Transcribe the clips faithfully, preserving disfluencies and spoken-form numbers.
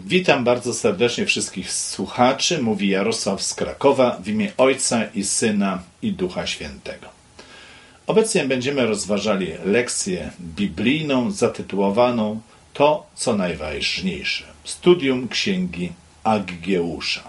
Witam bardzo serdecznie wszystkich słuchaczy. Mówi Jarosław z Krakowa w imię Ojca i Syna i Ducha Świętego. Obecnie będziemy rozważali lekcję biblijną zatytułowaną To, co najważniejsze. Studium Księgi Aggeusza.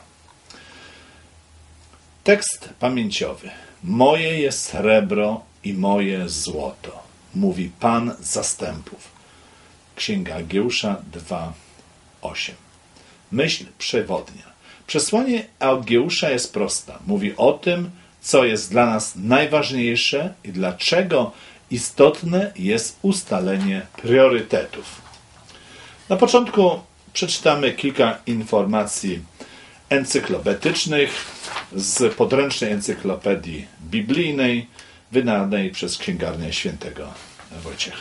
Tekst pamięciowy. Moje jest srebro i moje złoto, mówi Pan zastępów. Księga Aggeusza dwa, osiem. Myśl przewodnia. Przesłanie Aggeusza jest prosta. Mówi o tym, co jest dla nas najważniejsze i dlaczego istotne jest ustalenie priorytetów. Na początku przeczytamy kilka informacji encyklopedycznych z podręcznej encyklopedii biblijnej wydanej przez księgarnię świętego Wojciecha.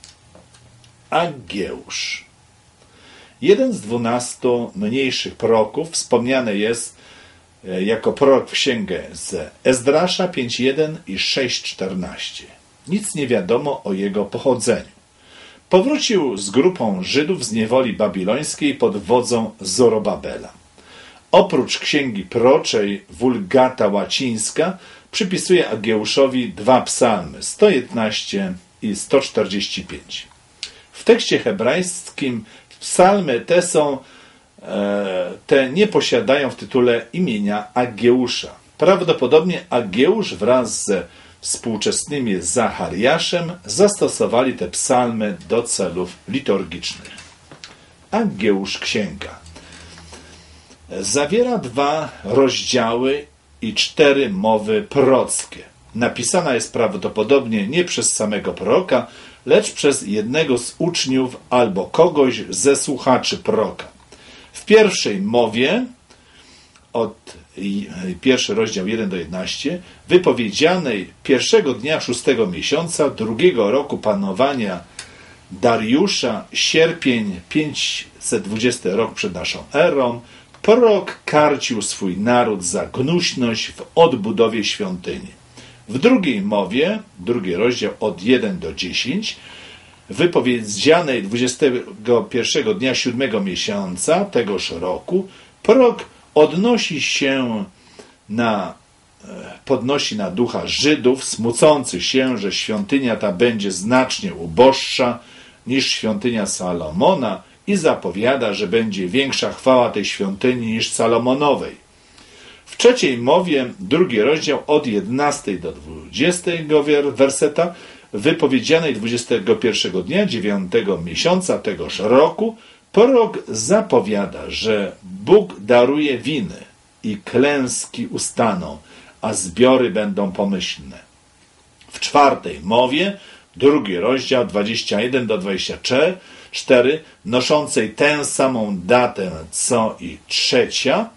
Aggeusz. Jeden z dwunastu mniejszych proroków wspomniany jest jako prorok w księgę z Ezdrasza pięć jeden i sześć czternaście. Nic nie wiadomo o jego pochodzeniu. Powrócił z grupą Żydów z niewoli babilońskiej pod wodzą Zorobabela. Oprócz księgi proroczej Wulgata łacińska przypisuje Aggeuszowi dwa psalmy, sto jedenaście i sto czterdzieści pięć. W tekście hebrajskim psalmy te są, e, te nie posiadają w tytule imienia Aggeusza. Prawdopodobnie Aggeusz wraz ze współczesnymi Zachariaszem zastosowali te psalmy do celów liturgicznych. Aggeusz Księga zawiera dwa rozdziały i cztery mowy prorockie. Napisana jest prawdopodobnie nie przez samego proroka, lecz przez jednego z uczniów albo kogoś ze słuchaczy proroka. W pierwszej mowie, od pierwszy rozdział jeden do jedenastu, wypowiedzianej pierwszego dnia szóstego miesiąca drugiego roku panowania Dariusza, sierpień pięćset dwudziesty rok przed naszą erą, prorok karcił swój naród za gnuśność w odbudowie świątyni. W drugiej mowie, drugi rozdział od jeden do dziesięciu, wypowiedzianej dwudziestego pierwszego dnia siódmego miesiąca tegoż roku, prorok odnosi się na, podnosi na ducha Żydów, smucących się, że świątynia ta będzie znacznie uboższa niż świątynia Salomona i zapowiada, że będzie większa chwała tej świątyni niż Salomonowej. W trzeciej mowie, drugi rozdział od jedenastego do dwudziestego werseta, wypowiedzianej dwudziestego pierwszego dnia dziewiątego miesiąca tegoż roku, prorok zapowiada, że Bóg daruje winy i klęski ustaną, a zbiory będą pomyślne. W czwartej mowie, drugi rozdział dwudziesty pierwszy do dwudziestego czwartego, noszącej tę samą datę co i trzecia,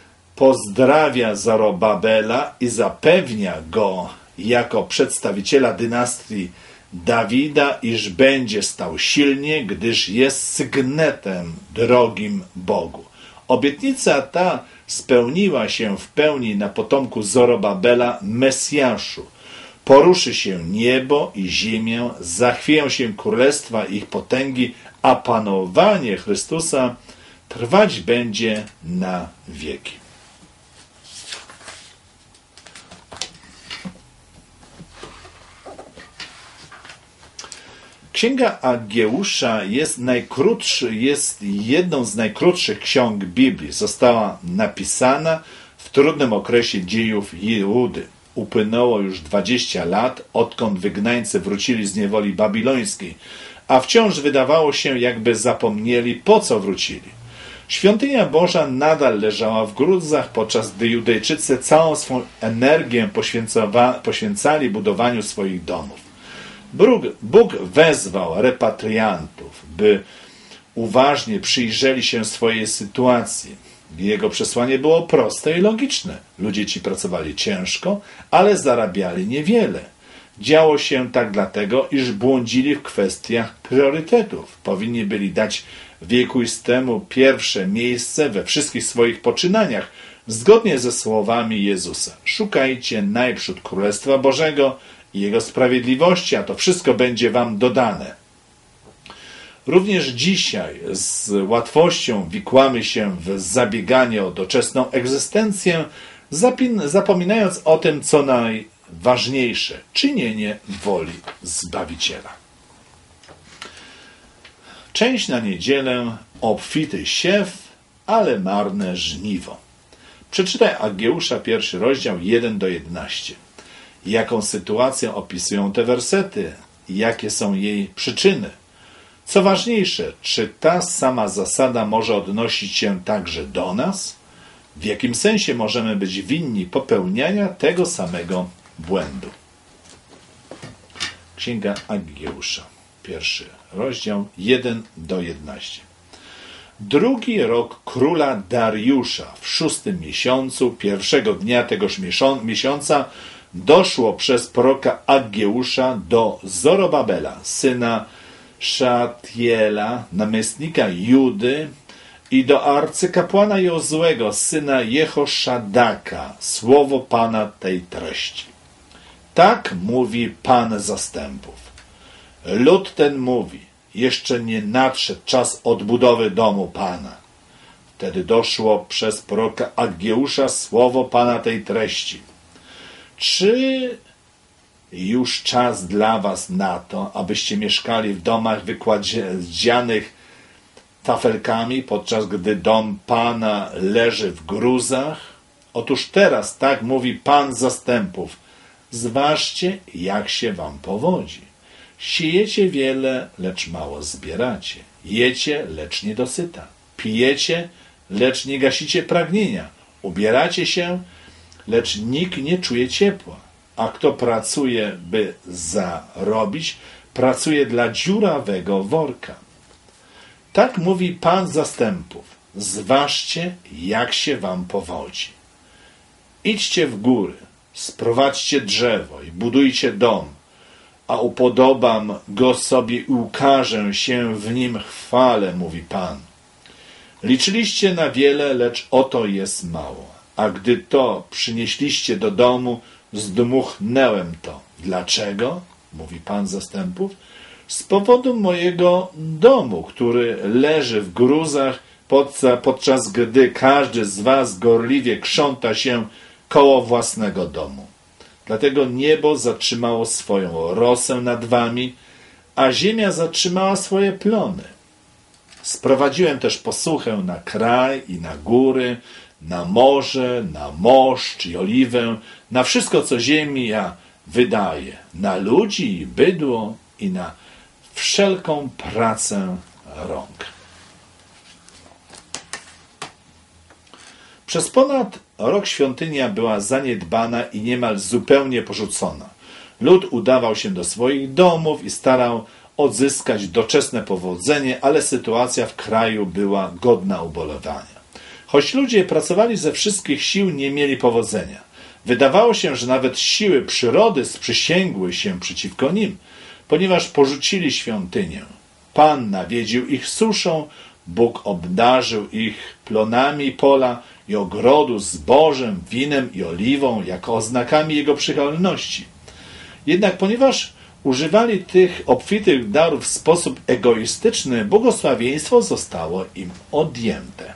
pozdrawia Zorobabela i zapewnia go jako przedstawiciela dynastii Dawida, iż będzie stał silnie, gdyż jest sygnetem drogim Bogu. Obietnica ta spełniła się w pełni na potomku Zorobabela, Mesjaszu. Poruszy się niebo i ziemię, zachwieją się królestwa ich potęgi, a panowanie Chrystusa trwać będzie na wieki. Księga Aggeusza jest, najkrótszy, jest jedną z najkrótszych ksiąg Biblii. Została napisana w trudnym okresie dziejów Judy. Upłynęło już dwadzieścia lat, odkąd wygnańcy wrócili z niewoli babilońskiej, a wciąż wydawało się, jakby zapomnieli, po co wrócili. Świątynia Boża nadal leżała w gruzach, podczas gdy Judejczycy całą swą energię poświęcali budowaniu swoich domów. Bóg, Bóg wezwał repatriantów, by uważnie przyjrzeli się swojej sytuacji. Jego przesłanie było proste i logiczne. Ludzie ci pracowali ciężko, ale zarabiali niewiele. Działo się tak dlatego, iż błądzili w kwestiach priorytetów. Powinni byli dać wiekuistemu pierwsze miejsce we wszystkich swoich poczynaniach, zgodnie ze słowami Jezusa. Szukajcie najprzód Królestwa Bożego i Jego sprawiedliwości, a to wszystko będzie wam dodane. Również dzisiaj z łatwością wikłamy się w zabieganie o doczesną egzystencję, zapominając o tym, co najważniejsze, czynienie woli Zbawiciela. Część na niedzielę, obfity siew, ale marne żniwo. Przeczytaj Aggeusza, pierwszy rozdział, jeden do jedenastu. Jaką sytuację opisują te wersety? Jakie są jej przyczyny? Co ważniejsze, czy ta sama zasada może odnosić się także do nas? W jakim sensie możemy być winni popełniania tego samego błędu? Księga Aggeusza, pierwszy rozdział, jeden do jedenastu. Drugi rok króla Dariusza, w szóstym miesiącu, pierwszego dnia tegoż miesiąca, doszło przez proroka Aggeusza do Zorobabela, syna Szatiela, namiestnika Judy, i do arcykapłana Jozłego, syna Jehoszadaka, słowo Pana tej treści. Tak mówi Pan zastępów. Lud ten mówi, jeszcze nie nadszedł czas odbudowy domu Pana. Wtedy doszło przez proroka Aggeusza słowo Pana tej treści. Czy już czas dla was na to, abyście mieszkali w domach wykładzianych tafelkami, podczas gdy dom Pana leży w gruzach? Otóż teraz, tak mówi Pan zastępów, zważcie, jak się wam powodzi. Siejecie wiele, lecz mało zbieracie. Jecie, lecz nie dosyta. Pijecie, lecz nie gasicie pragnienia. Ubieracie się, lecz nikt nie czuje ciepła. A kto pracuje, by zarobić, pracuje dla dziurawego worka. Tak mówi Pan zastępów. Zważcie, jak się wam powodzi. Idźcie w góry, sprowadźcie drzewo i budujcie dom, a upodobam go sobie i ukażę się w nim chwale, mówi Pan. Liczyliście na wiele, lecz oto jest mało. A gdy to przynieśliście do domu, zdmuchnęłem to. Dlaczego? Mówi Pan zastępów. Z powodu mojego domu, który leży w gruzach, podczas gdy każdy z was gorliwie krząta się koło własnego domu. Dlatego niebo zatrzymało swoją rosę nad wami, a ziemia zatrzymała swoje plony. Sprowadziłem też posuchę na kraj i na góry, na morze, na moszcz i oliwę, na wszystko, co ziemia wydaje, na ludzi i bydło i na wszelką pracę rąk. Przez ponad rok świątynia była zaniedbana i niemal zupełnie porzucona. Lud udawał się do swoich domów i starał odzyskać doczesne powodzenie, ale sytuacja w kraju była godna ubolewania. Choć ludzie pracowali ze wszystkich sił, nie mieli powodzenia. Wydawało się, że nawet siły przyrody sprzysięgły się przeciwko nim, ponieważ porzucili świątynię. Pan nawiedził ich suszą, Bóg obdarzył ich plonami pola i ogrodu, zbożem, winem i oliwą, jako oznakami jego przychylności. Jednak ponieważ używali tych obfitych darów w sposób egoistyczny, błogosławieństwo zostało im odjęte.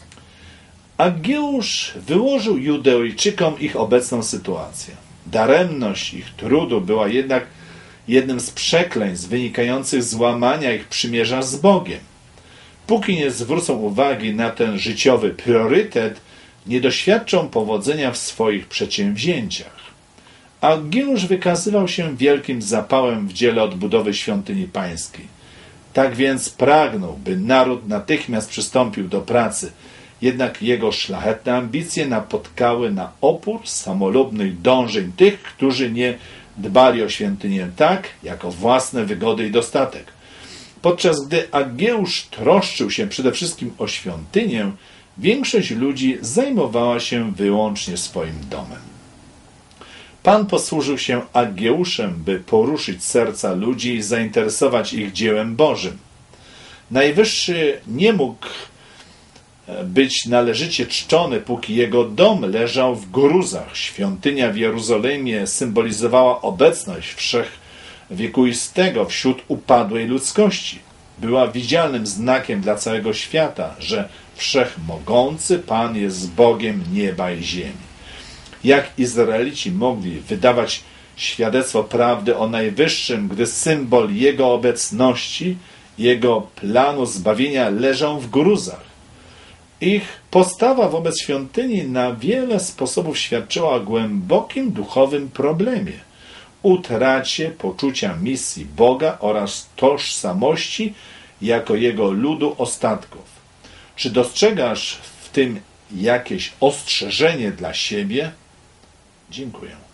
Aggeusz wyłożył Judejczykom ich obecną sytuację. Daremność ich trudu była jednak jednym z przekleństw wynikających z łamania ich przymierza z Bogiem. Póki nie zwrócą uwagi na ten życiowy priorytet, nie doświadczą powodzenia w swoich przedsięwzięciach. Aggeusz wykazywał się wielkim zapałem w dziele odbudowy świątyni pańskiej. Tak więc pragnął, by naród natychmiast przystąpił do pracy, jednak jego szlachetne ambicje napotkały na opór samolubnych dążeń tych, którzy nie dbali o świątynię tak, jak o własne wygody i dostatek. Podczas gdy Aggeusz troszczył się przede wszystkim o świątynię, większość ludzi zajmowała się wyłącznie swoim domem. Pan posłużył się Aggeuszem, by poruszyć serca ludzi i zainteresować ich dziełem Bożym. Najwyższy nie mógł być należycie czczony, póki jego dom leżał w gruzach. Świątynia w Jerozolimie symbolizowała obecność wszechwiekuistego wśród upadłej ludzkości. była widzialnym znakiem dla całego świata, że wszechmogący Pan jest Bogiem nieba i ziemi. Jak Izraelici mogli wydawać świadectwo prawdy o Najwyższym, gdy symbol Jego obecności, Jego planu zbawienia leżał w gruzach? Ich postawa wobec świątyni na wiele sposobów świadczyła o głębokim duchowym problemie, utracie poczucia misji Boga oraz tożsamości jako Jego ludu ostatków. Czy dostrzegasz w tym jakieś ostrzeżenie dla siebie? Dziękuję.